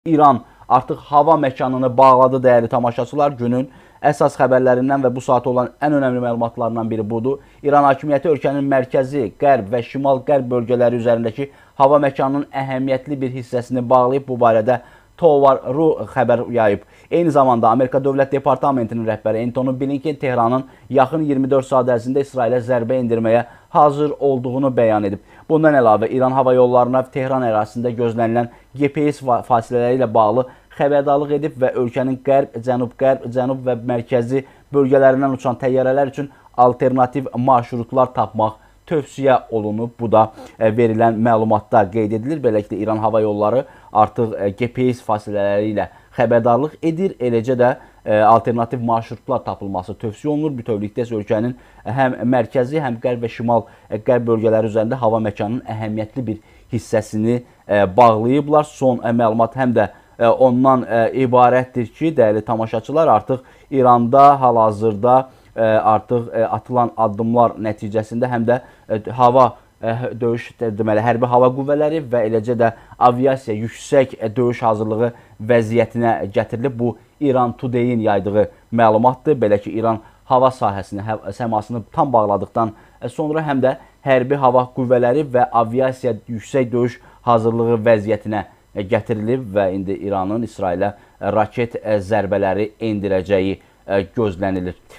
İran artıq hava məkanını bağladı dəyərli tamaşaçılar. Günün əsas xəbərlərindən və bu saat olan ən önəmli məlumatlarından biri budur. İran hakimiyyəti ölkənin mərkəzi, qərb və şimal-qərb bölgələri üzərindəki hava məkanının əhəmiyyətli bir hissəsini bağlayıb. Bu barədə Tovar.ru xəbər yayıb. Eyni zamanda Amerika Dövlət Departamentinin rəhbəri Antony Blinken Tehranın yaxın 24 saat ərzində İsrailə zərbə endirməyə hazır olduğunu bəyan edib. Bundan əlavə İran hava yollarına Tehran ərazisində gözlənilən GPS fasilələri ilə bağlı xəbərdarlıq edib və ölkənin qərb, cənub və mərkəzi bölgələrindən uçan təyyarələr üçün alternativ marşrutlar tapmaq tövsiyə olunub. Bu da verilən məlumatda qeyd edilir. Beləliklə İran hava yolları artıq GPS fasilələri ilə xəbərdarlıq edir. Eləcə də alternativ marşrutlar tapılması tövsiyə olunur. Bütövlükdə ölkənin həm mərkəzi, həm qərb və şimal-qərb bölgələri üzərində hava məkanının əhəmiyyətli bir hissəsini bağlayıblar. Son məlumat həm də ondan ibarətdir ki, dəyərli tamaşaçılar, artıq İranda hal-hazırda artıq atılan addımlar nəticəsində həm də hava döyüş, deməli, hərbi hava qüvvələri və eləcə də aviasiya yüksək döyüş hazırlığı vəziyyətinə gətirilib. Bu İran Today-in yaydığı məlumatdır. Belə ki, İran hava sahəsini, səmasını tam bağladıqdan sonra həm də hərbi hava qüvvələri və aviasiya yüksək döyüş hazırlığı vəziyyətinə gətirilib və indi İranın İsrailə raket zərbələri endirəcəyi gözlənilir.